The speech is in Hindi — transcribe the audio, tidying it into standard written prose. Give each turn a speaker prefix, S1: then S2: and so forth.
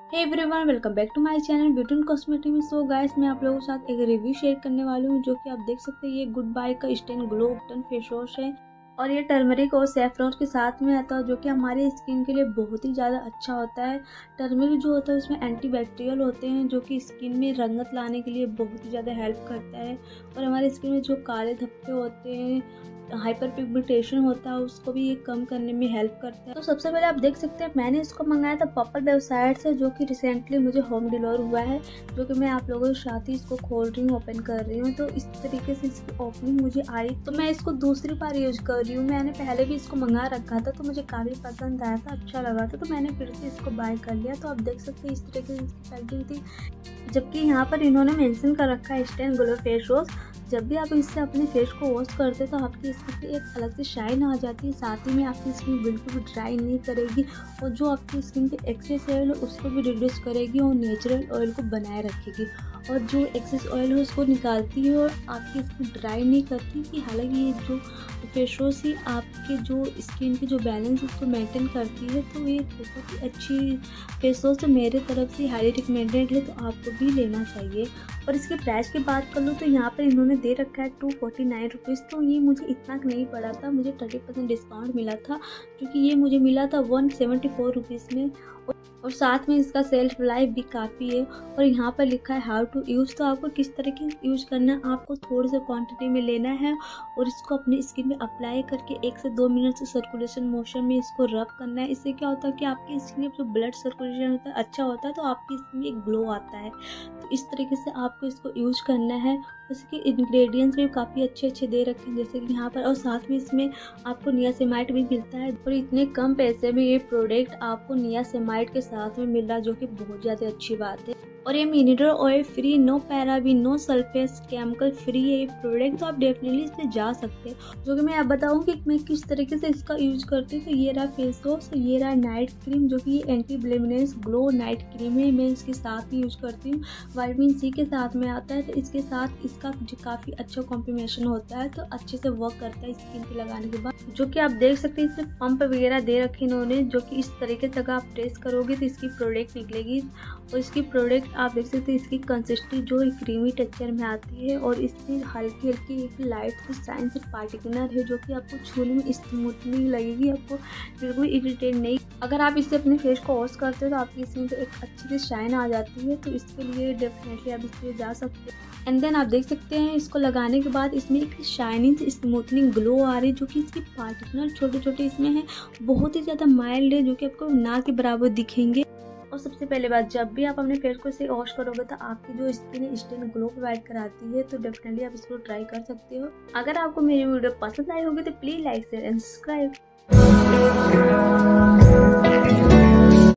S1: Hey everyone, welcome back to my channel beauty and cosmetic में। सो गाइस, मैं आप लोगों के साथ एक रिव्यू शेयर करने वाली हूँ, जो कि आप देख सकते हैं। ये गुड बाय का instant glow tan face wash है और ये टर्मरिक और सैफरॉन के साथ में आता है, जो कि हमारी स्किन के लिए बहुत ही ज़्यादा अच्छा होता है। टर्मरिक जो होता है उसमें एंटीबैक्टीरियल होते हैं, जो कि स्किन में रंगत लाने के लिए बहुत ही ज़्यादा हेल्प करता है और हमारी स्किन में जो काले धब्बे होते हैं, हाइपर पिगमेंटेशन होता है, उसको भी ये कम करने में हेल्प करता है। तो सबसे पहले आप देख सकते हैं, मैंने इसको मंगाया था पर्पल वेबसाइट से, जो कि रिसेंटली मुझे होम डिलीवर हुआ है, जो कि मैं आप लोगों के साथ ही इसको खोल रही हूँ, ओपन कर रही हूँ। तो इस तरीके से इसकी ओपनिंग मुझे आई, तो मैं इसको दूसरी बार यूज कर रही हूँ। मैंने पहले भी इसको मंगा रखा था, तो मुझे काफ़ी पसंद आया था, अच्छा लगा था, तो मैंने फिर से इसको बाय कर लिया। तो आप देख सकते हैं इस तरीके से इसकी पैकिंग थी, जबकि यहाँ पर इन्होंने मेंशन कर रखा है इंस्टेंट ग्लो फेस वॉश। जब भी आप इससे अपने फेस को वॉश करते हैं तो आपकी स्किन पे एक अलग से शाइन आ जाती है, साथ ही में आपकी स्किन बिल्कुल भी ड्राई नहीं करेगी और जो आपकी स्किन पे एक्सेस ऑयल है उसको भी रिड्यूस करेगी और नेचुरल ऑयल को बनाए रखेगी और जो एक्सेस ऑयल है उसको निकालती है और आपकी स्किन ड्राई नहीं करती। कि हालांकि ये जो फेस वॉश ही आपके जो स्किन के जो बैलेंस उसको मेंटेन करती है, तो ये बहुत ही अच्छी फेस वॉश है, मेरे तरफ से हाईली रिकमेंडेड है, तो आपको भी लेना चाहिए। और इसके प्राइस की बात कर लूँ तो यहाँ पर इन्होंने दे रखा है 249 रुपीज़, तो ये मुझे इतना नहीं पड़ा था, मुझे 30% डिस्काउंट मिला था, क्योंकि ये मुझे मिला था 174 रुपीज़ में। और साथ में इसका सेल्फ लाइफ भी काफ़ी है और यहाँ पर लिखा है हाउ टू यूज़। तो आपको किस तरीके से यूज़ करना है, आपको थोड़ी सी क्वांटिटी में लेना है और इसको अपनी स्किन में अप्लाई करके 1 से 2 मिनट से सर्कुलेशन मोशन में इसको रब करना है। इससे क्या होता है कि आपकी स्किन में जो ब्लड सर्कुलेशन होता है अच्छा होता है, तो आपकी स्किन में एक ग्लो आता है। तो इस तरीके से आपको इसको यूज करना है। इसके इंग्रेडिएंट्स भी काफ़ी अच्छे दे रखे हैं, जैसे कि यहाँ पर, और साथ में इसमें आपको नियासिनामाइड भी मिलता है और इतने कम पैसे में ये प्रोडक्ट आपको नियासिनामाइड के साथ में मिल रहा है, जो कि बहुत ज़्यादा अच्छी बात है। और ये mineral oil free, no paraben, no sulphate, chemical free है ये प्रोडक्ट, तो आप डेफिनेटली इस पर जा सकते हैं। जो कि मैं आप बताऊँ कि मैं किस तरीके से इसका यूज करती हूँ। तो ये रहा फेस वॉश, ये रहा नाइट क्रीम, जो कि ये anti blemishes glow night cream है, मैं इसके साथ ही यूज करती हूँ। विटामिन सी के साथ में आता है, तो इसके साथ इसका काफ़ी अच्छा कॉम्बिनेशन होता है, तो अच्छे से वर्क करता है स्किन पे लगाने के बाद। जो कि आप देख सकते हैं इसमें पंप वगैरह दे रखे इन्होंने, जो कि इस तरीके से अगर आप प्रेस करोगे तो इसकी प्रोडक्ट निकलेगी और इसकी प्रोडक्ट आप देख सकते हैं, इसकी कंसिस्टेंसी जो क्रीमी टेक्सचर में आती है और इसमें हल्की एक लाइट सी शाइन से पार्टिकुलर है, जो कि आपको छूने में स्मूथ नहीं लगेगी, आपको बिल्कुल इरिटेट नहीं। अगर आप इससे अपने फेस को वॉश करते हो तो आपकी स्किन पे एक अच्छी सी शाइन आ जाती है, तो इसके लिए डेफिनेटली आप इस पर जा सकते हैं। एंड देन आप देख सकते हैं इसको लगाने के बाद इसमें एक शाइनिंग स्मूथनिंग ग्लो आ रही है, जो कि इसकी पार्टिकुलर छोटे इसमें है, बहुत ही ज़्यादा माइल्ड है, जो कि आपको ना के बराबर दिखेंगे। और सबसे पहले बात, जब भी आप अपने फेस को इसे वॉश करोगे तो आपकी जो स्किन है इंस्टेंट ग्लो प्रोवाइड कराती है, तो डेफिनेटली आप इसको ट्राई कर सकते हो। अगर आपको मेरी वीडियो पसंद आई होगी तो please like share and subscribe.